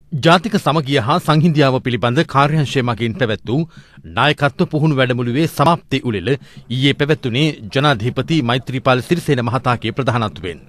ජාතික සමගිය හා සංහිඳියාව පිළිබඳ කාර්යාංශය මගින් පැවැත් වූ නායකත්ව පුහුණු වැඩමුළුවේ සමාප්ති උළෙල ඊයේ පැවැත්වුණේ ජනාධිපති මෛත්‍රීපාල සිරිසේන මහතාගේ ප්‍රධානත්වයෙන්.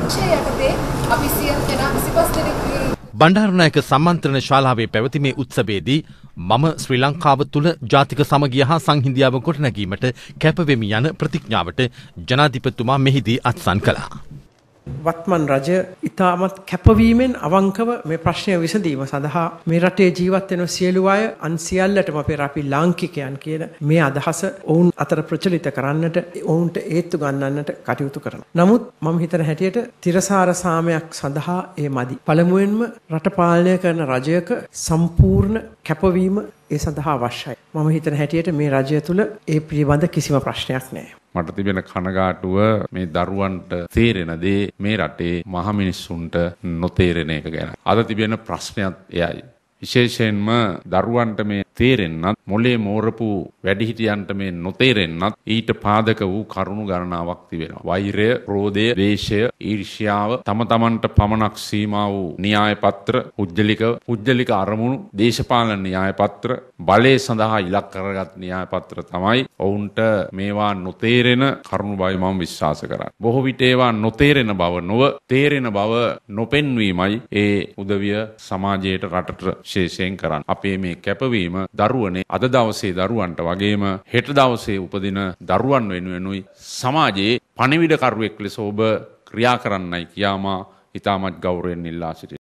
බණ්ඩාරනායක සම්මන්ත්‍රණ ශාලාවේ පැවති මේ උත්සවයේදී මම ශ්‍රී ලංකාව තුළ ජාතික සමගිය හා සංහිඳියාව ගොඩනැගීමට කැපවෙමි යන ප්‍රතිඥාවට ජනාධිපතිතුමා මෙහිදී අත්සන් කළා. වත්මන් රජය ඉතාමත් කැපවීමෙන් අවංකව මේ ප්‍රශ්නය විසඳීම සඳහා මේ රටේ ජීවත් වෙන සියලු අය අන් සියල්ලටම අපි ලාංකිකයන් කියන මේ අදහස ඔවුන් අතර ප්‍රචලිත කරන්නට ඔවුන්ට ඒත්තු ගන්නන්නට කටයුතු කරනවා. නමුත් මම හිතන හැටියට තිරසාර සාමයක් සඳහා ඒ මදි. පළමුවෙන්ම රට පාලනය කරන රජයක සම්පූර්ණ කැපවීම ඒ සඳහා අවශ්‍යයි. මම හිතන හැටියට මේ රජය තුල ඒ පිළිබඳ කිසිම ප්‍රශ්නයක් නැහැ. මට තිබෙන කනගාටුව මේ දරුවන්ට තේරෙන දේ මේ රටේ මහ මිනිස්සුන්ට නොතේරෙන එක ගැන. අද තිබෙන ප්‍රශ්නයත් එයයි. විශේෂයෙන්ම දරුවන්ට මේ තේරෙන්නත් මොලේ මෝරපු වැඩිහිටියන්ට මේ නොතේරෙන්නත් ඊට පාදක වූ කරුණු ගණනාවක් තිබෙනවා. වෛරය, ක්‍රෝධය, ද්වේෂය, ඊර්ෂ්‍යාව, තම තමන්ට පමණක් සීමා වූ න්‍යාය පත්‍ර, පුජ්‍යලික අරමුණු, දේශපාලන න්‍යාය පත්‍ර, බලය සඳහා ඉලක්ක කරගත් න්‍යාය පත්‍ර තමයි ඔවුන්ට මේවා නොතේරෙන කරුණු බව මම විශ්වාස කරන්නේ. බොහෝ විට ඒවා නොතේරෙන බව නොව තේරෙන බව නොපෙන්වීමයි ඒ උදවිය සමාජයට රටට විශේෂයෙන් කරන්නේ. අපේ මේ කැපවීම දරුවනේ අද දවසේ දරුවන්ට වගේම හෙට දවසේ උපදින දරුවන් වෙනුවෙනුයි සමාජයේ පණිවිඩකරුවෙක් ලෙස ඔබ ක්‍රියා කරන්නයි කියාමා ඉතාමත් ගෞරවයෙන් ඉල්ලා සිටිනවා.